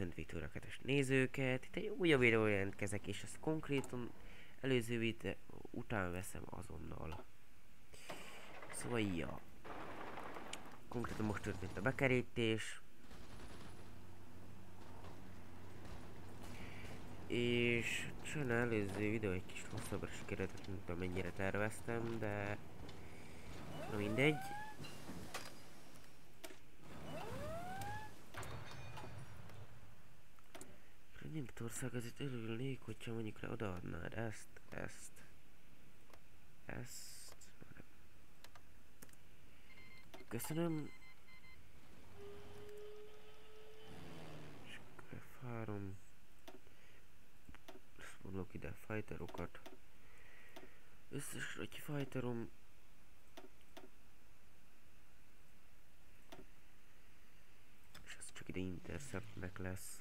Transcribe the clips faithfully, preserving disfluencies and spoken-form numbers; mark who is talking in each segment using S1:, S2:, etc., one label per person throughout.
S1: köszöntve törekedés nézőket, itt egy újabb videó jelentkezek, és ezt konkrétan előző videó után veszem azonnal. Szóval ja. Konkrétan most történt a bekerítés. És csán előző videó egy kis hosszabbra sikerült, mint amennyire terveztem, de na mindegy. Németország azért örülnék, hogyha mondjuk rá odaadnád ezt, ezt, ezt. Köszönöm. És F három. Ezt mondok ide fighterokat. Összes egy fighterom. És ez csak ide interceptnek lesz.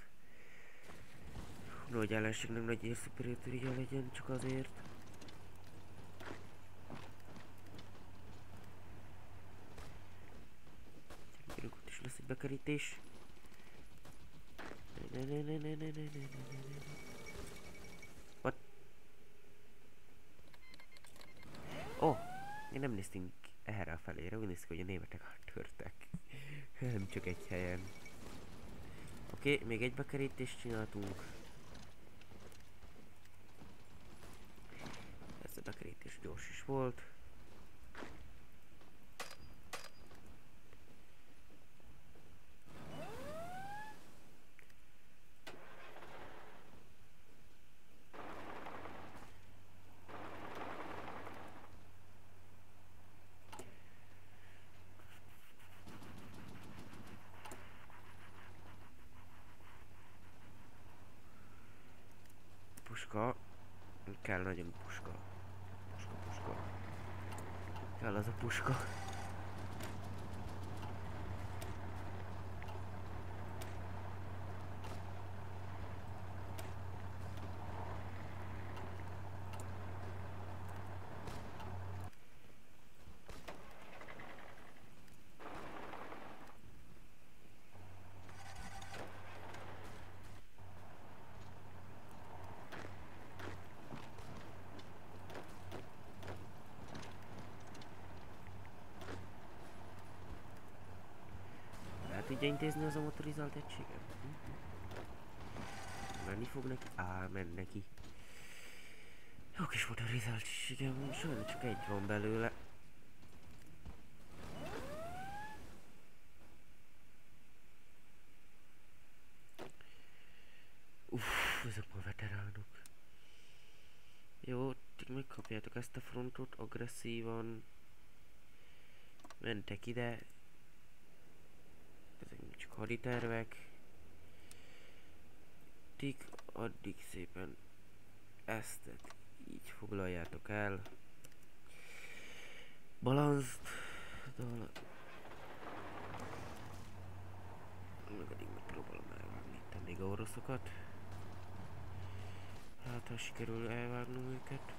S1: Nagy ellenségnek nagy érszuperioritája legyen, csak azért. Gyerünk, ott is lesz egy bekerítés. Ne, ne, ne, ne, ne, ne, ne, ne, ne. What? Oh, én nem néztünk erre a felére, úgy néztük, hogy a németek áttörtek. Nem csak egy helyen. Oké, okay, még egy bekerítést csináltunk. Ez a bekerítés gyors is volt. Puska. Kell nagyon puska. Puska, puska. Kell az a puska. Tudja intézni az a motorizált egységet? Menni fog neki? Á, menj neki. Jó kis motorizált egységem, sajnos csak egy van belőle. Uff, ezek ma veteránok. Jó, ti megkapjátok ezt a frontot agresszívan. Mentek ide. Ezek csak haditervek. Tik addig szépen ezt így foglaljátok el. Balanszt. Meg addig megpróbálom elvágni itt még a oroszokat. Hát ha sikerül elvágnom őket.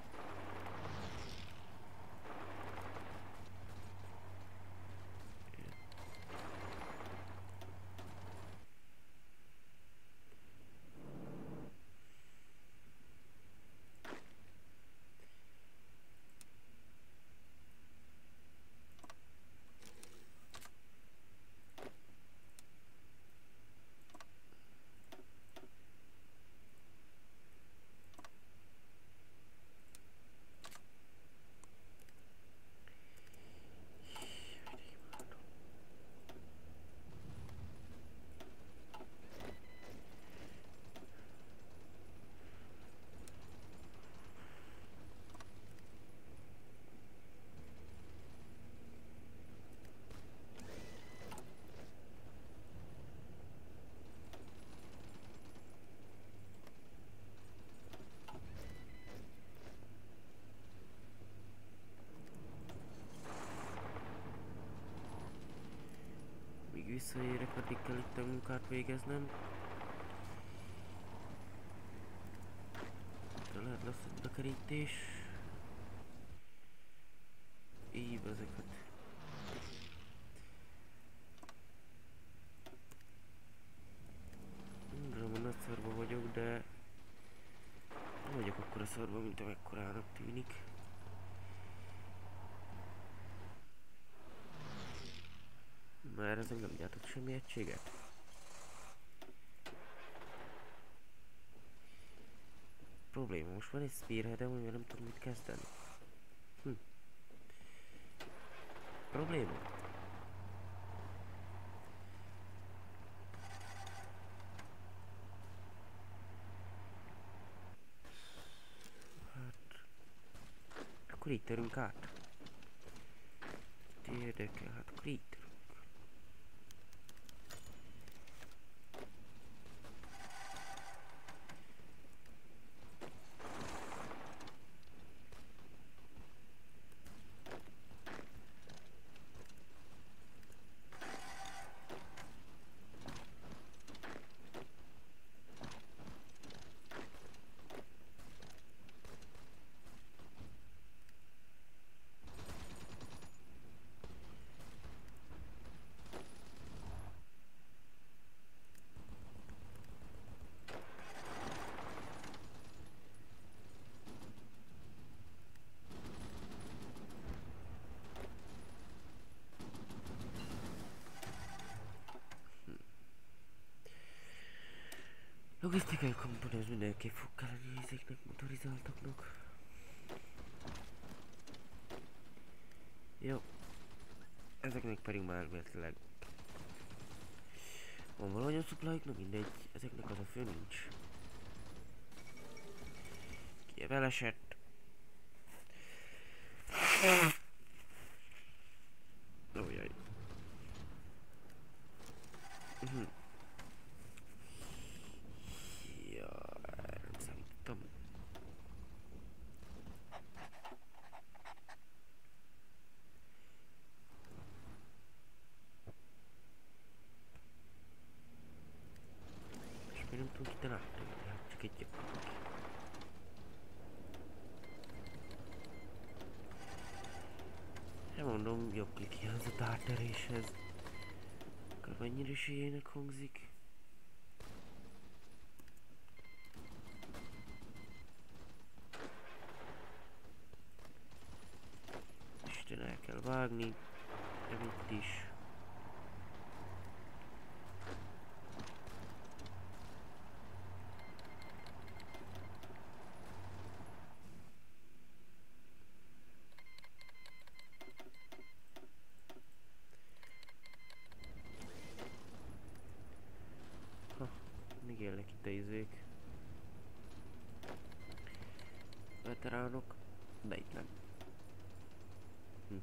S1: Visszaérek, addig kell itt a munkát végeznem. De lehet lesz egy bekerítés. Így ezeket. monitorban, mint amekkorának tűnik. Már ezek nem gyártott semmi egységet. Probléma, most van egy spearheadem, amivel nem tudom mit kezdeni. Hm. Probléma? Hát... Akkor így törünk át. Érdekel, hát akkor így törünk. Logisztikai komponens mindenképp fog kelleni ezeknek, motorizáltaknak. Jó. Ezeknek pedig már elméletileg van valahogy a supply-k, na mindegy, ezeknek az a fő nincs. Kiev elesett. Ójjaj. Uh-huh. Ja, erre nem számítottam. És még nem tudom itten áttörni, hát csak egy nem mondom, jobb klik hiányzott átteréshez. Akkor mennyire is ilyenek hangzik. Isten, el kell vágni. Nem itt is. Ha, még élnek itt a izék. Veteránok, de itt nem. Hm.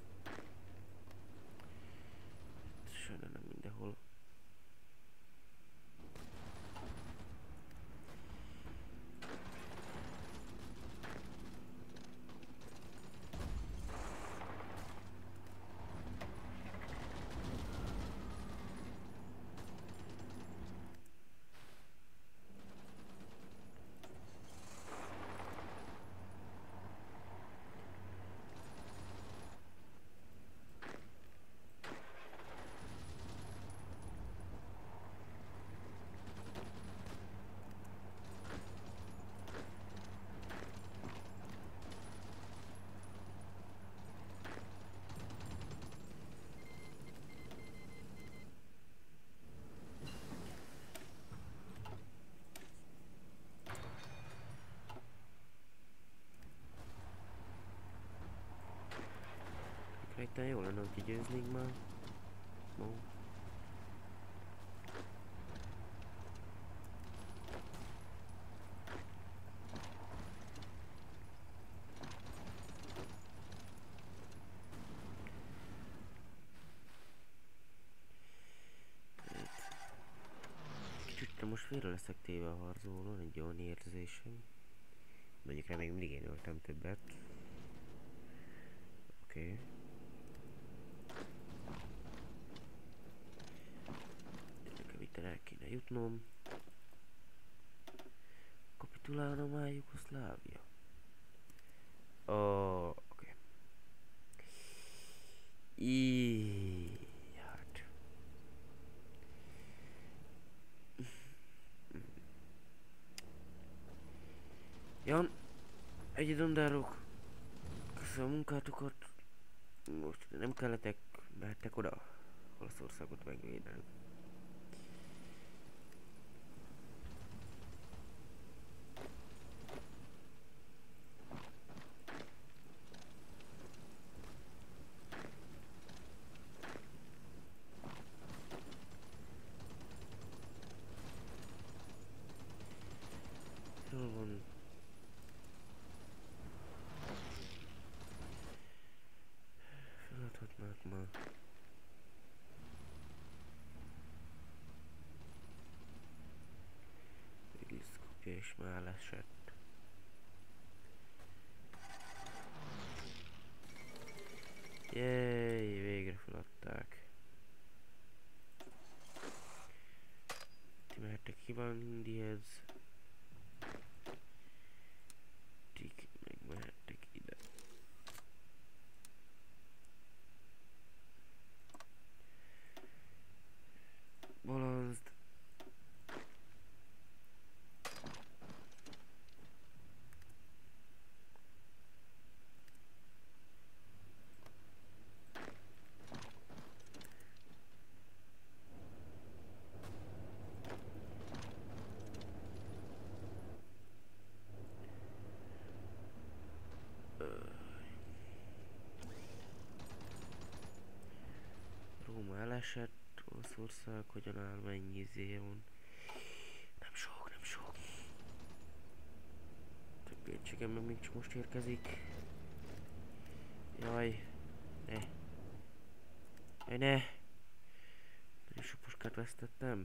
S1: Sajnálom nem mindenhol. Rejten jó lenne, hogy győznénk már. Mo. Kicsit most félre leszek téve a harcolón, egy olyan érzésem. Mondjuk rá még mindig én öltem többet. Oké. Okay. Nekem itt el kéne jutnom. Kapitulálna már Jugoszlávia. Ó, oh, oké. Okay. Így, hát. Jan, Egy dandárok. Köszönöm a munkátokat. Most nem kelletek, mehettek oda. Olaszországot megvédeni. Jól van. Feladhatnák már. Diszkopja is már lesett. Jéj, végre feladták. Ti mehettek Kíván Indihez. Tik meg mehettek ide. Balanszd. Róma elesett, Olaszország hogyan áll, mennyi izé van. Nem sok, nem sok. Több egységem meg még csak most érkezik. Jaj, ne. Jaj, ne. Nagyon sok puskát vesztettem.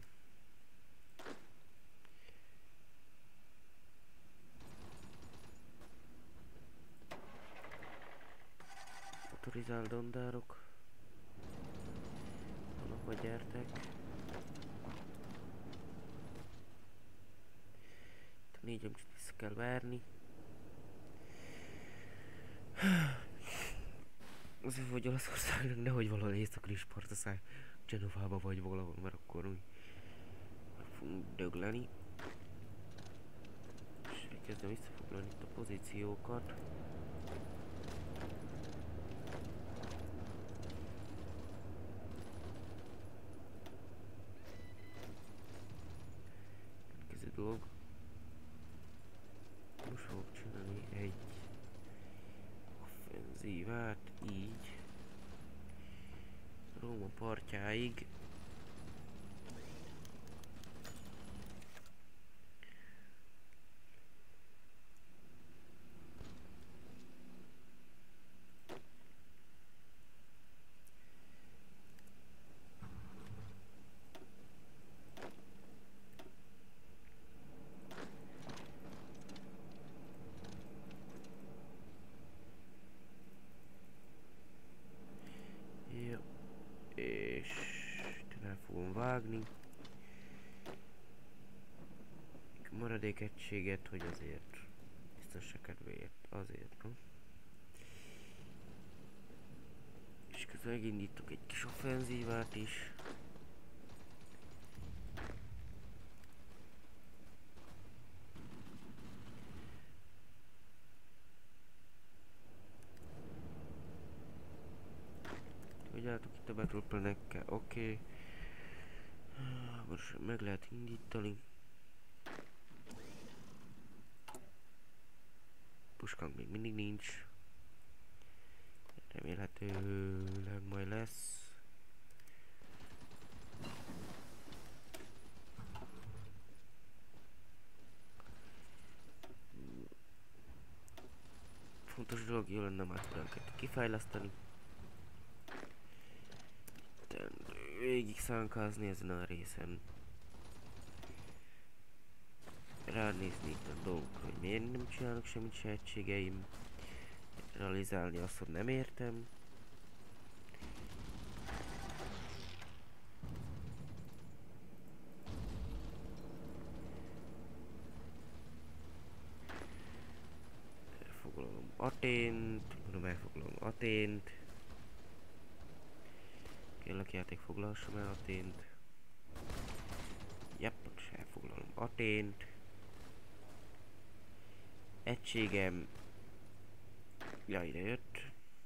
S1: Autorizált dandárok. Hova gyertek? Itt a négyem csak vissza kell várni. Azért, hogy Olaszországnak nehogy valahol északra is partra száll. Genovába vagy valahol, mert akkor úgy meg fogunk dögleni. És elkezdem visszafoglalni itt a pozíciókat. Következő dolog. Most fogok csinálni egy offenzívát, így Róma partjáig. Vágni maradék egységet, hogy azért biztonság kedvéért, azért, no? És közben megindítok egy kis offenzívát is. Hogy álltok itt a battle planekkel, oké. Okay. Most meg lehet indítani. Puskánk még mindig nincs. Remélhetőleg majd lesz. Fontos dolog, jó lenne már tudánkat kifejleszteni. Végig szánkázni ezen a részen. Ránézni itt a dolgokra, hogy miért nem csinálnak semmit se egységeim. Realizálni azt, hogy nem értem. Elfoglalom Atént, mondom elfoglalom Atént. Kérlek játék, foglalhassam el Atént. Jepp, most elfoglalom Atént. Egységem Ja, ide jött.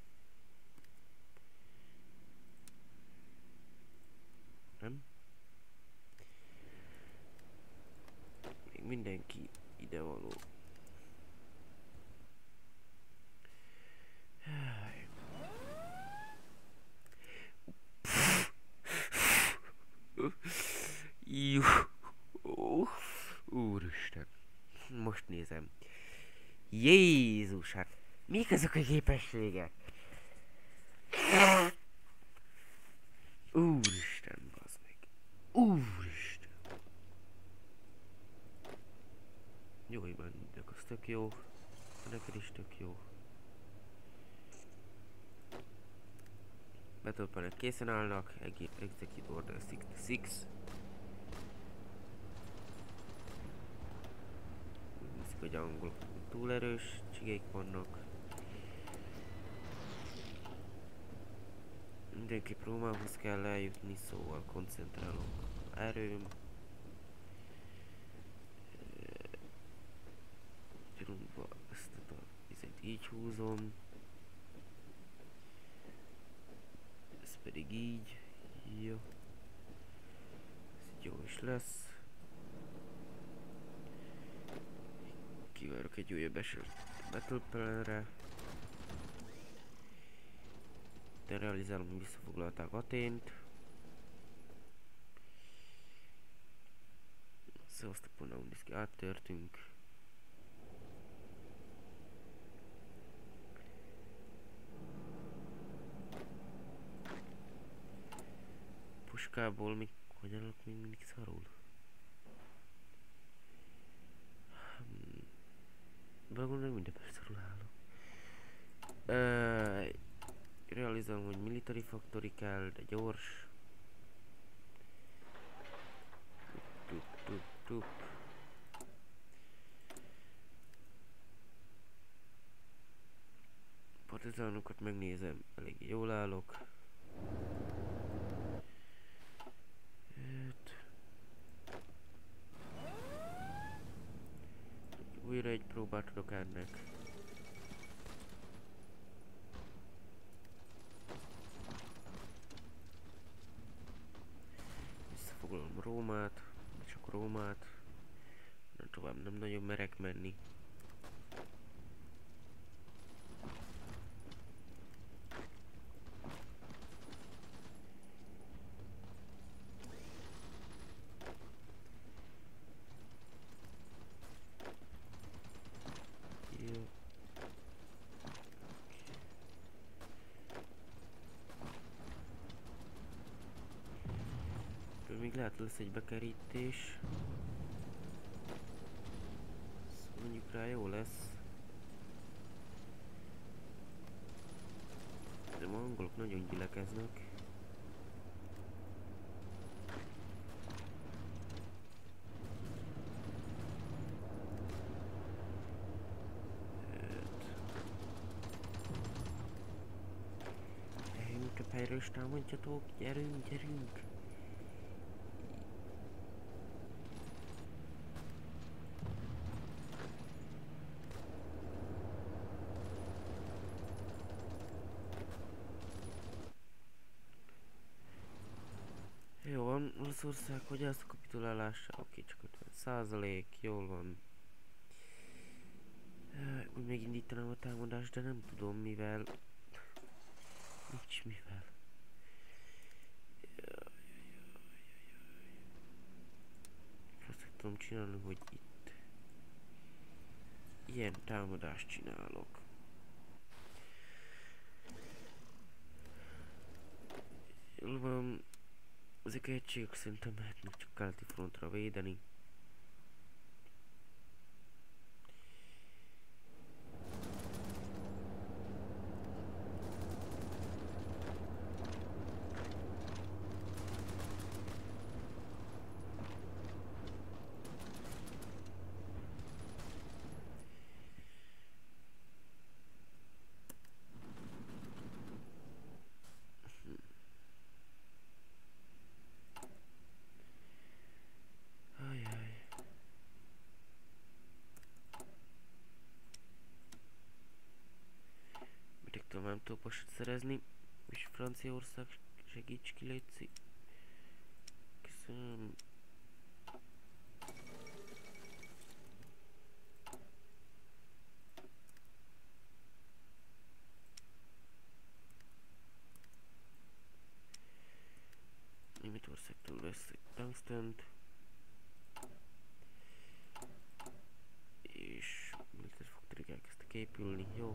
S1: Nem? Még mindenki ide való. Jú. Úristen. Most nézem. Jézus, hát mik ezek a képességek? Úristen, bazd meg. Úristen. Jó, hogy van, az tök jó. Neked is tök jó. Battle Planet készen állnak. Execute Order hatszázhat. Úgy hiszik, hogy angolok túl erős csigék vannak. Mindenképp Rómához kell eljutni, szóval koncentrálok erőm. Gyurumba ezt a vizet így húzom. Ez pedig így. Jó. Ez jó is lesz. Kivárok egy újabb eset Battle Plan-re. De realizálom, hogy visszafoglalták Atént. Szevasztapon, Undiszki, áttörtünk. Puskából még hogy állok még mindig szarul? Hmm. Valóban mindenben szarul állok. Uh, realizálom, hogy military factory kell, de gyors. Tup, tup, tup. Partizánokat megnézem, elég jól állok. Öt. Újra egy próbát tudok ennek. Visszafoglalom Rómát, csak Rómát. Nem tovább nem nagyon merek menni. Még lehet lesz egy bekerítés. Szóval mondjuk rá jó lesz. De a angolok nagyon gyülekeznek. Inkább helyről is támadjatok, gyerünk, gyerünk! Jó van, Olaszország, hogy állsz a kapitulálással? Oké, csak ötven százalék, jól van. Úgy megindítanám a támadást, de nem tudom mivel. Nincs mivel. Azt tudom csinálni, hogy itt ilyen támadást csinálok. Jól van. Ezek a egységek szerintem mehetnek csak keleti frontra védeni. vasat szerezni. És Franciaország segíts ki, létszik. Köszönöm. Németországtól vesz egy tungstent. És militer fogterek elkezdtek épülni, jó.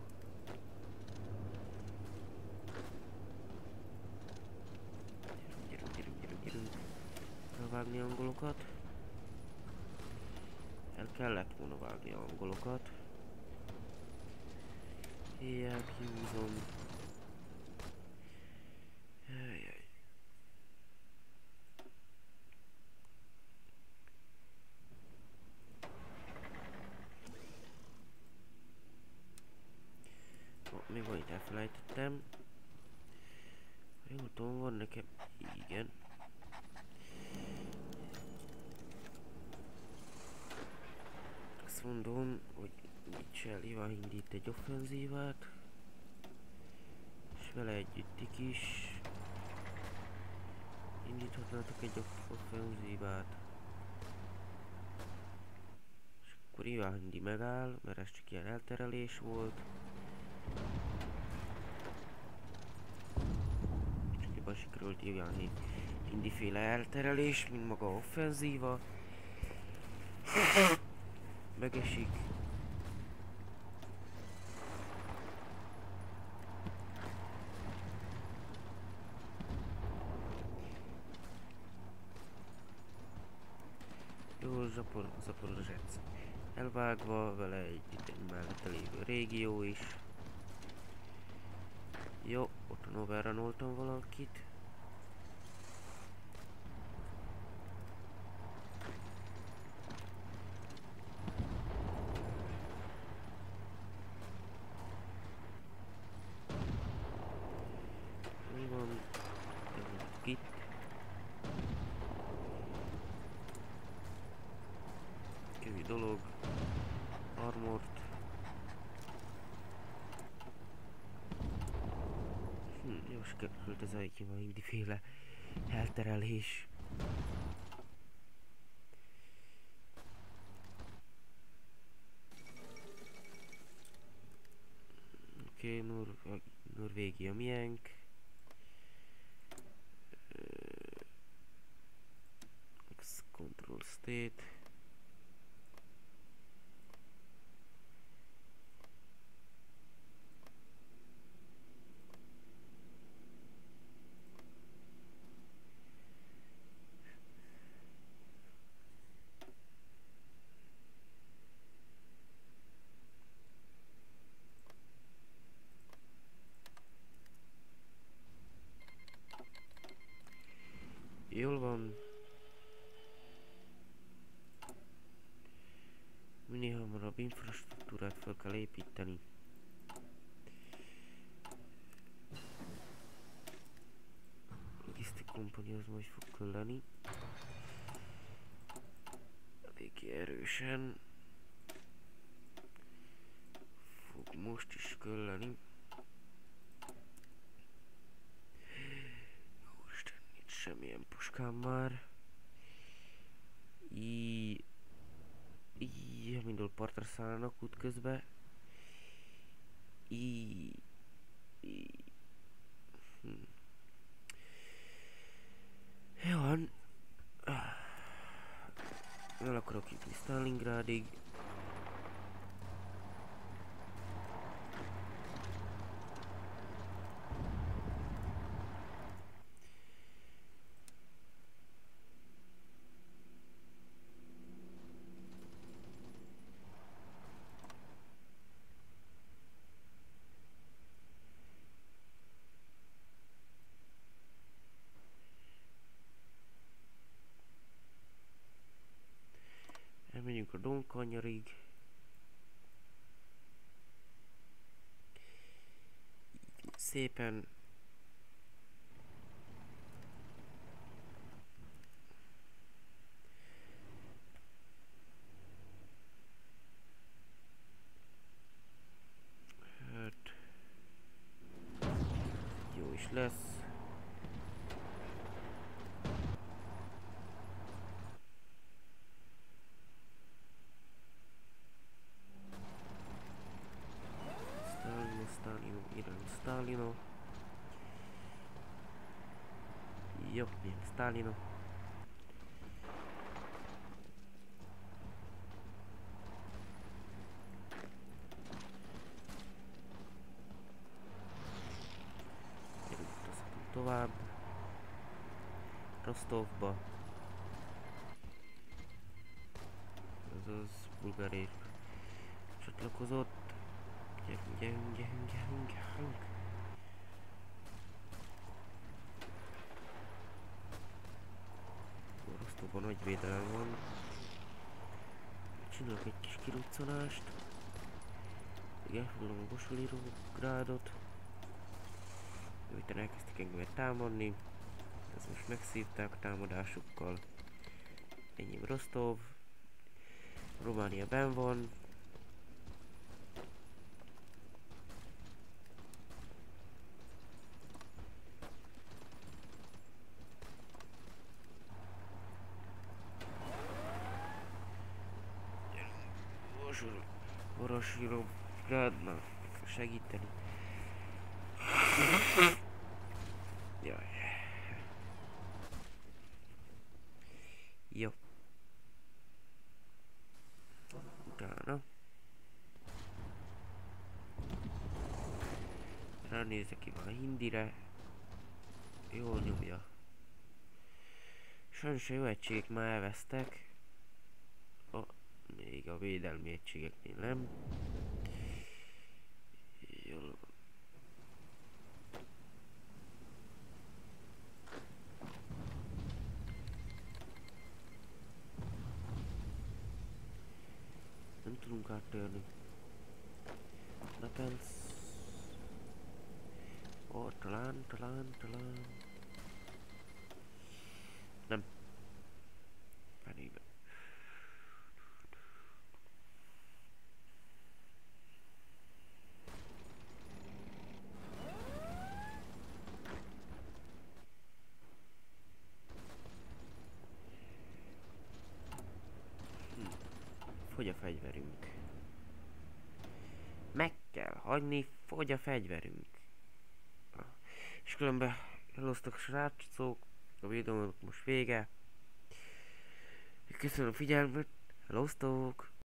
S1: Gyerünk, gyerünk, gyerünk, gyerünk. Elvágni angolokat. El kellett volna vágni angolokat. Éjjel kihúzom. Jajjaj. Ó, mi van itt? Elfelejtettem. Jól tudom, van nekem. Igen. Azt mondom, hogy Mitchell Ivan indít egy offenzívát. És vele együtt is indíthatnátok egy offenzívát. És akkor Ivan Hindi megáll, mert ez csak ilyen elterelés volt. Csak jobban sikerült Ivan Hindi féle elterelés, mint maga offenzíva. Megesik. Jó, Zapor, Zaporozsec elvágva, vele egy itt mellette lévő régió is. Jó, ott overrunoltam valakit. Mi van? Itt. Kevés dolog. Armort. Hm, jó sikerült ez a Ivan Hindi féle elterelés. Oké, okay, Nor Norvégia miénk. X Control State. Jól van. Minél hamarabb infrastruktúrát fel kell építeni. Logisztik kompania az majd fog küldeni. Eléggé erősen. Fog most is küldeni. Úristen, nincs semmilyen puskám már. Így... Így, mindul partra szállnak útközben. Így... Így... Hm. Jó van. El akarok jutni Stalingrádig. Elmegyünk a Donkanyarig. Szépen. Hát. Jó, milyen Stalinok. Utazhatunk tovább. Rostovba. Azaz Bulgária csatlakozott. Gyerünk, gyerünk, gyerünk, gyerünk, gyerünk. Rostovban nagy védelem van. Csinálok egy kis kiruccanást. Elfoglalom a Bosolirográdot. Miután elkezdték engemet támadni. Ez most megszívták a támadásukkal. Enyém Rostov. Románia benn van. Orosirográdnak segíteni. Jaj. Jó. Utána. Ránézek ki már a hindire. Jól nyomja. Sajnos a jó egységek már elvesztek. A, még a védelmi egységeknél nem. Jól. Nem tudunk áttörni. Lapelsz. Ó, talán, talán, talán. Nem. Fenébe. Hm. Fogy a fegyverünk. Meg kell hagyni, fogy a fegyverünk. És különben elosztok a srácok, a videónak most vége. Köszönöm a figyelmet, elosztok!